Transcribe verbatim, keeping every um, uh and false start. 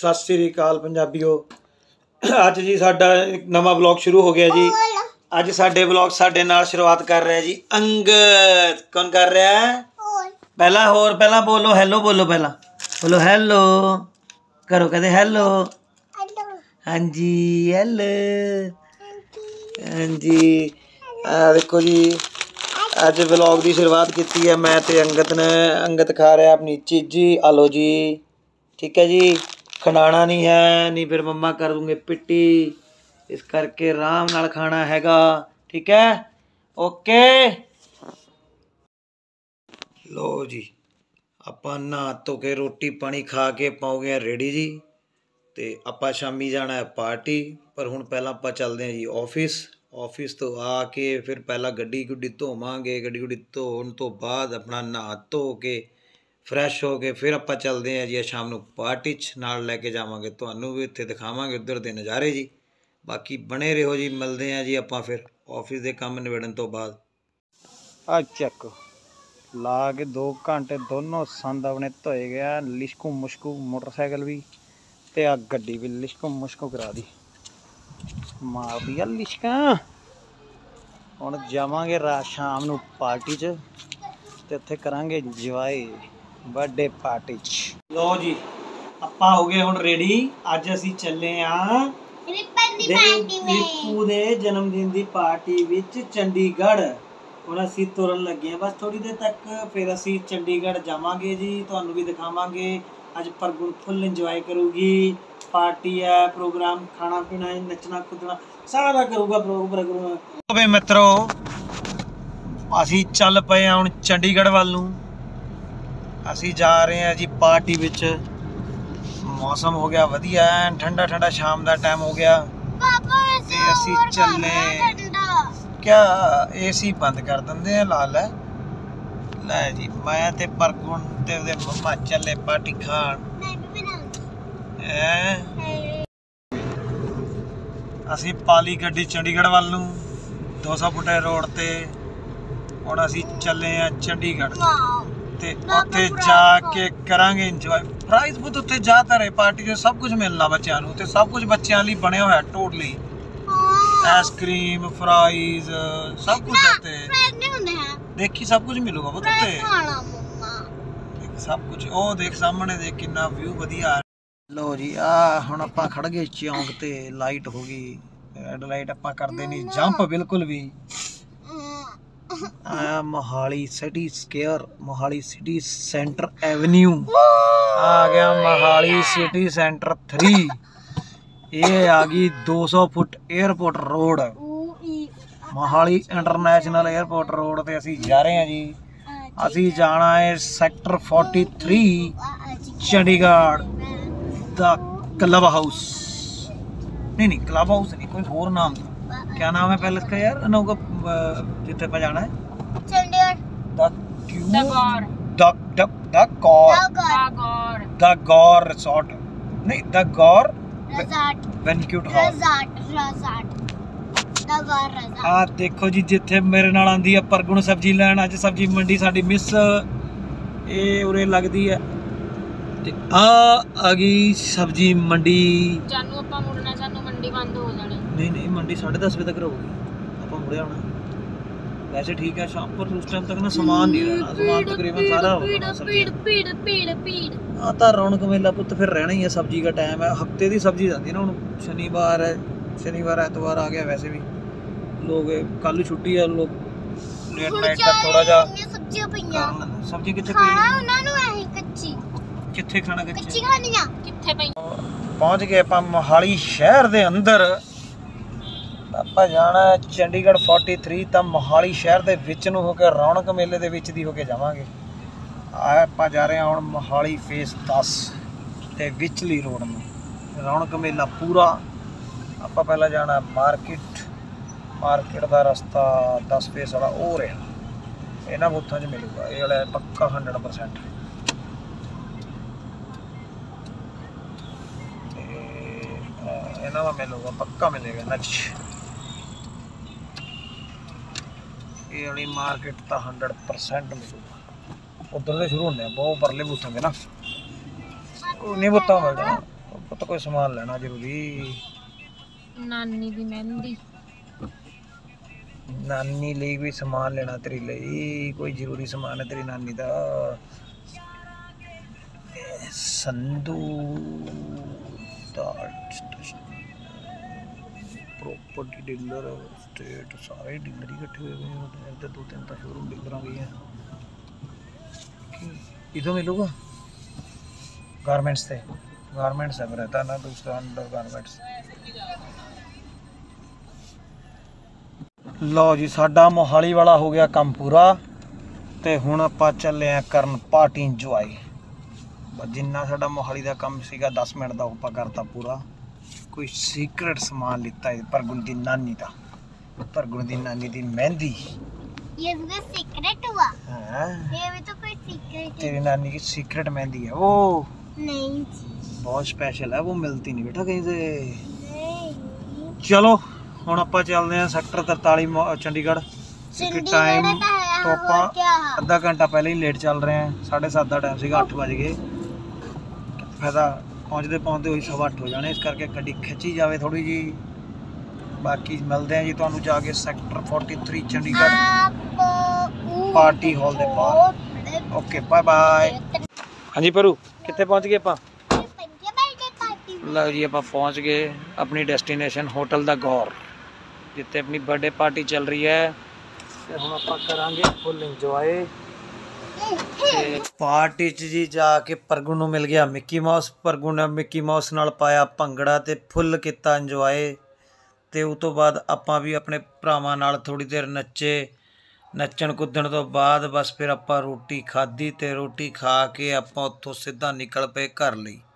सत श्री अकाल पंजाबियो। अज जी साडा नवा ब्लॉग शुरू हो गया जी। अज साडे ब्लॉग साडे नाल शुरुआत कर रहा है जी अंगद। कौन कर रहा है? पहला होर पहला बोलो हैलो, बोलो पहला बोलो हैलो करो, कहते हैलो। हाँ जी हैलो। हाँ जी आ देखो जी अज ब्लॉग की शुरुआत की है मैं ते अंगद ने। अंगद खा रहा अपनी चीजी। आलो जी ठीक है जी। खंडाना नहीं है, नहीं फिर मम्मा कर दूंगे पिट्टी, इस करके आराम नाल खाना हैगा। ठीक है ओके। लो जी आपां नहा धो के रोटी पानी खा के पाओ गए रेडी जी। तो आपां शामी जाना है पार्टी, पर हुण पहला आपां चलदे हैं जी ऑफिस। ऑफिस तो आके फिर पहला गड्डी गुड्डी धोवांगे, गड्डी गुड्डी धोने तो बाद अपना नहा धो के फ्रैश हो के फिर आपां चलदे हैं जी शाम नूं पार्टी च। नाल लैके जावांगे तुहानूं भी उत्थे दिखावांगे उधर दे नज़ारे जी। बाकी बने रहो जी, मिलते हैं जी आपां फिर ऑफिस के काम निबड़न तो बाद। आ चेक ला के दो घंटे दोनों संद अपने धोए गया, लिशकू मुश्कू मोटरसाइकिल भी ते आ गड्डी भी लिशकू मुश्कू करा दी, मार दिया लिशका। हुण जावांगे रात शाम नूं पार्टी च ते उत्थे करांगे इंजॉय बर्थडे पार्टी च। लो जी आपां हो गए हुण रेडी। अज असीं चले आ रिपू दे जन्मदिन दी पार्टी विच चंडीगढ़। हुण असीं तुरन लगे हैं बस थोड़ी देर तक, फिर असीं चंडीगढ़ जावांगे जी। तुहानूं भी दिखावांगे। अज परगुण फुल इंजॉय करूगी। पार्टी है, प्रोग्राम खाना पीना नचना कुदना सारा करूगा प्रोग्राम। वे मित्रो असीं चल पे हुण चंडीगढ़ वाल नूं। असीं जा रहे हैं जी पार्टी विच। मौसम हो गया वधिया, ठंडा ठंडा शाम का टाइम हो गया ते असीं चले। क्या एसी बंद कर देंदे हैं? ला लै लै जी मैं ते परगुण ते उहदे मम्मा चले पार्टी खान। असीं पाली गड्डी चंडीगढ़ वाल नूं दो सौ फुटे रोड ते। हुण असीं चले हैं चंडीगढ़ ते उत्थे जाके करांगे इंजॉय। प्राइज बहुत उत्थे जाता रहे पार्टी जो सब कुछ मिलना बच्चों नूं ते सब कुछ बच्चों लई बने होया टोटली। आइसक्रीम फ्राइज सब कुछ उत्ते देखी सब कुछ मिलूगा वो उत्ते सब कुछ। ओ देख सामने देख कितना व्यू वधिया। लो जी आ हुण आपां खड़ गए चौंक ते, लाइट हो गई रेड लाइट। आपां करदे नहीं जंप बिल्कुल भी। आ Mohali city square, Mohali city centre avenue आ गया। मोहाली सिटी सेंटर थ्री ये आ गई दो सौ foot airport road, Mohali international airport road ते असीं जा रहे हैं जी। असीं जाना है sector forty three Chandigarh the club house. नहीं नहीं क्लब हाउस नहीं, कोई होर नाम था। क्या नाम है पहले इसका यार अनोखा जिथे पे जाना है? द गौर रिसोर्ट नहीं, द गौर बैंक्वेट हॉल। आ देखो जी जिथे मेरे नाल आंदी है परगुण सब्जी लैन। अज सब्जी मंडी साडी मिस ए उरे लगदी है ते आ आ गई सब्जी मंडी। जानू आपां मुड़ना, सानू मंडी बंद हो जानी। नहीं नहीं मंडी साढ़े दस बजे तक रहूगी, आपां मुड़े आना। वैसे ठीक है शाम पर उस टाइम तक ना सामान नहीं रहना, सामान तकरीबन सारा होगा। भीड़ भीड़ भीड़ भीड़ आता रौनक मेला पुत फिर रहना ही है। सब्जी का टाइम है, हफ्ते की सब्जी जाती ना। हुण शनिवार है, शनिवार एतवार आ गया। वैसे भी लोग कल छुट्टी है, लोग लेट नाइट तक थोड़ा जा सब्जियां पईयां। सब्जी किथे पई? खाना उन्हां नूं ऐ कच्ची। किथे खाना कच्ची? कच्ची खानियां किथे पई? पहुंच गए आपां मोहाली शहर दे अंदर। ਆਪਾਂ ਜਾਣਾ ਚੰਡੀਗੜ੍ਹ फोर्टी थ्री ਤਾਂ ਮੋਹਾਲੀ ਸ਼ਹਿਰ ਦੇ ਵਿੱਚ ਨੂੰ ਹੋ ਕੇ ਰੌਣਕ ਮੇਲੇ ਦੇ ਵਿੱਚ ਦੀ ਹੋ ਕੇ ਜਾਵਾਂਗੇ। ਆਪਾਂ ਜਾ ਰਹੇ ਹਾਂ ਹੁਣ ਮੋਹਾਲੀ ਫੇਸ ਦਸ ਤੇ ਵਿਚਲੀ ਰੋਡ ਨੂੰ ਰੌਣਕ ਮੇਲਾ ਪੂਰਾ। ਆਪਾਂ ਪਹਿਲਾਂ ਜਾਣਾ ਮਾਰਕੀਟ, ਮਾਰਕੀਟ ਦਾ ਰਸਤਾ दस ਫੇਸ ਵਾਲਾ ਉਹ ਰਿਹਾ ਇਹਨਾਂ ਬੁੱਥਾਂ 'ਚ ਮਿਲੂਗਾ। ਇਹ ਵਾਲਾ ਪੱਕਾ हंड्रेड परसेंट ਤੇ ਇਹਨਾਂ ਦਾ ਮਿਲੂਗਾ, ਪੱਕਾ ਮਿਲੇਗਾ ਨਚ। ये वाली मार्केट तो हंड्रेड परसेंट मिलूगा। उधर से शुरू होने बहुत परले बूथ होंगे ना, नहीं बुत्ता मिल जाना। कोई सामान लेना जरूरी। नानी दी मेहंदी, नानी ਲਈ भी सामान लेना तेरी ਲਈ, कोई जरूरी सामान है तेरी नानी दा। संधू प्रॉपर्टी डीलर स्टेट सारे डीलर ही इकट्ठे हुए हैं, इधर दो तीन तो शोरूम डीलर भी हैं। इधर मिलूगा गारमेंट्स से, गारमेंट्स है रहता ना दूसरा अंडर गारमेंट्स। लो जी साडा मोहाली वाला हो गया काम पूरा, ते हुण आपां चले आ करन पार्टी इंजॉय। जिन्ना साडा मोहाली दा काम सीगा दस मिनट दा आपां करता पूरा। कोई सीक्रेट सामान लिता है परगुण दी नानी दा, परगुण दी नानी दी मेहंदी। ये भी सीक्रेट हुआ? हाँ, ये भी तो कोई सीक्रेट है। तेरी नानी की सीक्रेट मेहंदी है वो। नहीं, बहुत स्पेशल है वो, मिलती नहीं बेटा कहीं से। नहीं। चलो हुण आपां चलदे हैं सैक्टर तरतालीस चंडीगढ़। टाइम तो आपां अद्धा घंटा पहले ही लेट चल रहे हैं, साढ़े सात का टाइम सीगा, अठ बज गए। फायदा पहुँचते पहुँचते हुई सवा अठ हो जाने, इस करके गड्डी खिंची जाए थोड़ी जी। बाकी मिलते हैं जी तुहानू जाके सैक्टर तैंतालीस चंडीगढ़ पार्टी हॉल के बाहर। Okay bye bye. हाँ जी परू कितने पहुँच गए आप? लो जी आप पहुँच गए अपनी डेस्टिनेशन होटल दा गौर, जिते अपनी बर्थडे पार्टी चल रही है। हम आप करांगे फुल इंजॉय पार्टी च जी। जाके परगुण नूं मिल गया मिक्की माउस, परगुण ने मिक्की माउस नाल पाया भंगड़ा ते फुल किता इंजॉय। ते उस तो बाद आपां भी अपने भरावां नाल थोड़ी देर नच्चे, नच्चण कुद्दण तो बाद बस फिर आपां रोटी खाधी ते रोटी खा के आपां उत्थों सीधा निकल पे घर लई।